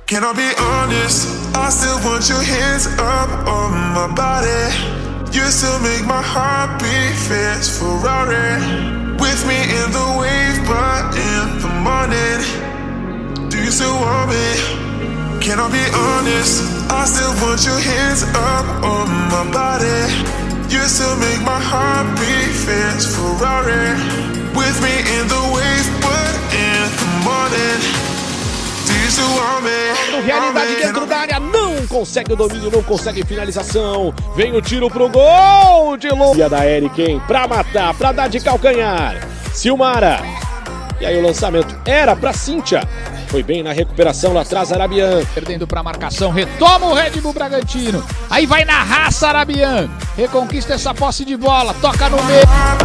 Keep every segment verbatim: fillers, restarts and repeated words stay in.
Can I be honest? I still want your hands up on my body. You still make my heart beat fast Ferrari. With me in the wave, but in the morning, do you still want me? Can I be honest? I still want your hands up on my body. You still make my heart beat fast Ferrari. With me in the wave, but in the morning, do you still want me? Realidade dentro da área, não consegue o domínio, não consegue finalização. Vem o tiro pro gol de longe da Eric, hein? Pra matar, pra dar de calcanhar. Silmara. E aí o lançamento era pra Cíntia. Foi bem na recuperação lá atrás, Arabian. Perdendo pra marcação, retoma o Red Bull Bragantino. Aí vai na raça, Arabian. Reconquista essa posse de bola, toca no meio.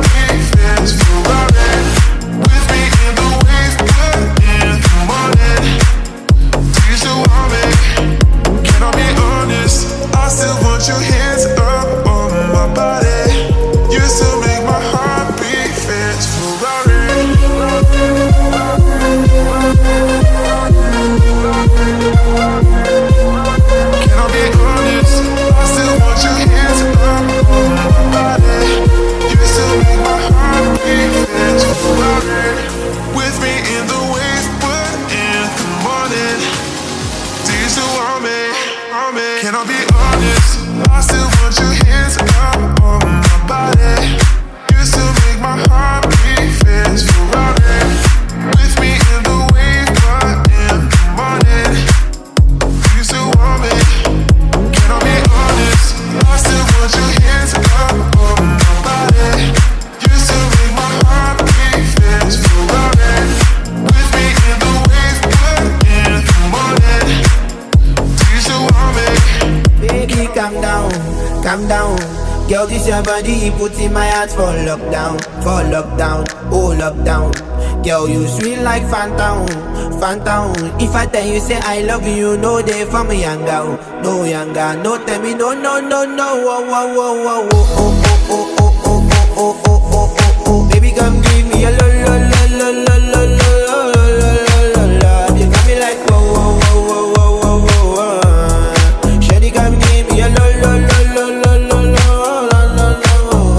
Can I be honest? I still want your hands up on my body. You still make my heart beat fast Ferrari. With me in the wave, but in the morning, do you still want me? Can I be honest? I still want your hands up on my body. You still make my heart beat fast Ferrari. With me in the wave, but in the morning, do you still want me? Baby, calm down, calm down. Girl, this your body, put in my heart for lockdown, for lockdown, oh lockdown. Girl, you sweet like phantom, phantom. If I tell you say I love you, no day for me younger, no younger. No tell me no, no, no, no. Oh, oh, oh, oh, oh, oh, oh, oh, oh, oh, oh, oh, oh, oh, oh. Baby, come give me a lo, lo, lo, lo, lo, lo, lo, lo, lo, lo. You got me like whoa, whoa, whoa, whoa, whoa, whoa, whoa. Shawty, come give me a lo, lo, lo, lo, lo, lo, lo, lo, lo.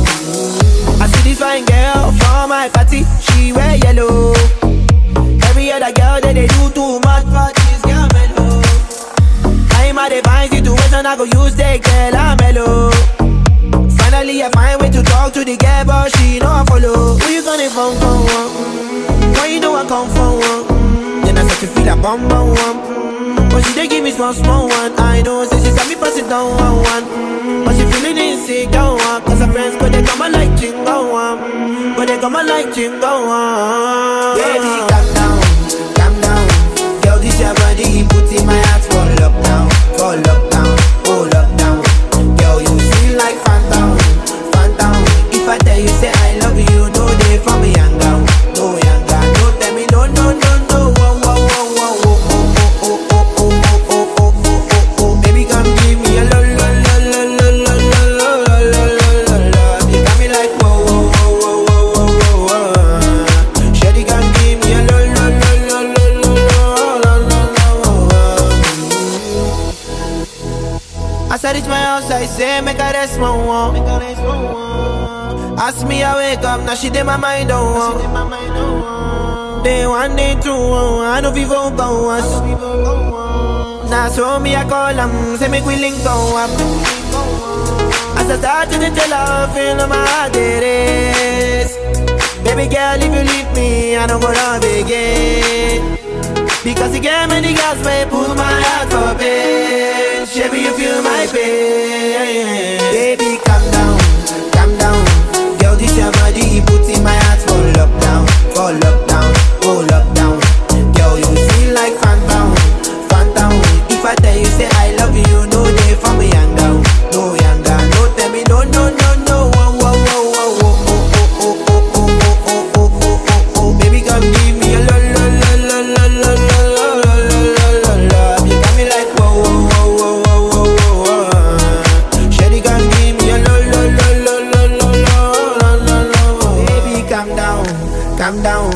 I see this fine girl for my party, she wear yellow. Every other girl that they do too much for this girl mellow. I'm at a fine situation, I go use the girl I'm mellow. Finally I find way to talk to the girl, but she know I follow. Who you gonna phone for? Mm-hmm. Why you know I come for one? Mm-hmm. Then I start to feel a bum bum one. Mm-hmm. But she they give me small small one. I know, say she got me pass it down one one. Mm-hmm. But she feeling insecure one. Cause her friends, but they come on like chingo one. Mm-hmm. But they come on like chingo one. Baby, calm down, calm down. Girl, this your body, put in my heart for lockdown, for lockdown, oh lockdown. Girl, you feel like phantom, phantom. If I tell you say I love you, no day for me younger, no younger. No tell me no, no, no, no. Oh, oh, oh, oh, oh, oh, oh, oh, oh, oh, oh, oh, oh, oh. Baby, come give me a lo, lo, lo, lo, lo, lo, lo, lo, lo, lo, lo. You got me like whoa, whoa, whoa, whoa, whoa, whoa, whoa. Shawty, come give me a lo, lo, lo, lo, lo, lo, lo, lo, lo. As I reach my house, I say, make a rest, my one. Ask me, I wake up, now she did my mind on one. Day one, day two, I know people go us. Now so me, I call them, say make we link go up. As I start to tell her, feel my heart it is. Baby girl, if you leave me, I don't go love again. Because you gave me the gas, may pull my heart for pain. Baby, you feel my pain. Baby, calm down, calm down. Girl, this your body, put in my heart for lockdown, for lockdown, oh lockdown. Girl, you feel like phantom, phantom. If I tell you say I love you, no day for me younger, no younger. No tell me no, no, no, no. Oh, oh, oh, oh, oh, oh, oh, oh, oh, oh, oh, oh, oh, oh. Baby, come give me a lo, lo, lo, lo, lo, lo, lo, lo, lo, lo, lo. You got me like whoa, whoa, whoa, whoa, whoa, whoa, whoa. Shawty, come give me a lo, lo, lo, lo, lo, lo, lo, lo, lo, lo. Baby, calm down, calm down.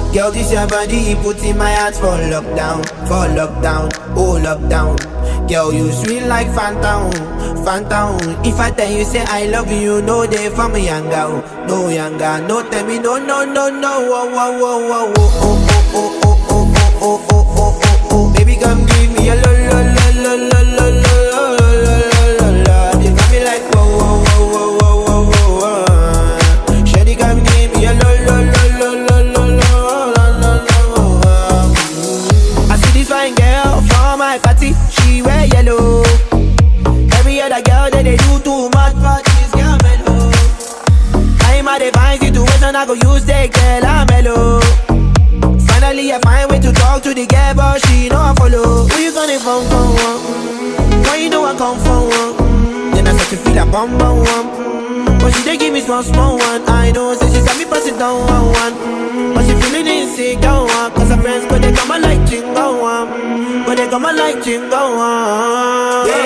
Girl, this your body, put in my heart for lockdown, for lockdown, oh lockdown. Girl, you sweet like Fanta, Fanta. If I tell you say I love you, no day for me younger, no younger, no tell me no, no, no, no, oh, oh, oh, oh, oh, oh, oh, oh, oh, oh, oh, oh, oh, baby, come give me a lo, lo, lo, lo, lo, lo, lo, lo, lo, lo, lo. You got me like whoa, whoa, whoa, whoa, whoa, whoa, whoa. Shawty, come give me a lo, lo, lo, lo, lo, lo, lo, lo, lo. I see this fine girl for my party, she wear yellow. Every other girl that they do too much, but this girl mellow. I'm a divine situation, I go use that girl, I'm mellow. Finally I find way to talk to the girl, but she know I follow. Who you gonna phone for? Mm-hmm. Why you know I come for one? Mm-hmm. Then I start to feel a bum bum one. Mm-hmm. But she they give me small small one. I know, say she got me passing down one one. Mm-hmm. But she feeling insecure one. Cause her friends, but they come and like chingo one. Mm-hmm. But they come and like chingo one. Yeah.